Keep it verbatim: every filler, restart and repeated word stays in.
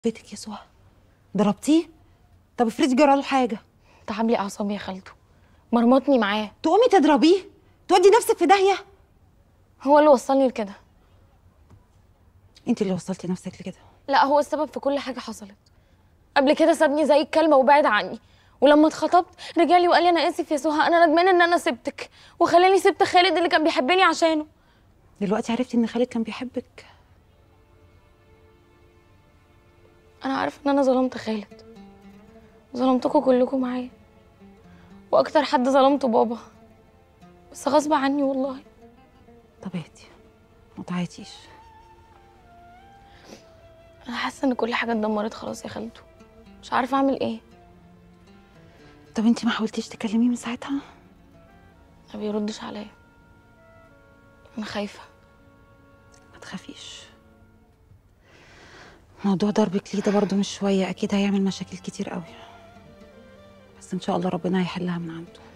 بيتك يا سهى ضربتيه؟ طب افرضي جرى له حاجه. تعب لي اعصابي يا خالته، مرمطني معاه. تقومي تضربيه؟ تودي نفسك في داهيه؟ هو اللي وصلني لكده. انت اللي وصلتي نفسك لكده؟ لا، هو السبب في كل حاجه حصلت. قبل كده سابني زي الكلمه وبعد عني، ولما اتخطبت رجع لي وقال لي انا اسف يا سهى، انا ندمان ان انا سبتك، وخلاني سبت خالد اللي كان بيحبني عشانه. دلوقتي عرفتي ان خالد كان بيحبك؟ انا عارفه ان انا ظلمت خالد، ظلمتكم كلكم معايا، واكتر حد ظلمته بابا، بس غصب عني والله. طب اهدي ما تعيطيش. انا حاسه ان كل حاجه اتدمرت خلاص يا خالته، مش عارفه اعمل ايه. طب انت ما حاولتيش تكلميه من ساعتها؟ ما بيردش عليا، انا خايفه. ما تخافيش، موضوع ضربك ليه ده برضه مش شويه، اكيد هيعمل مشاكل كتير قوي، بس ان شاء الله ربنا هيحلها من عنده.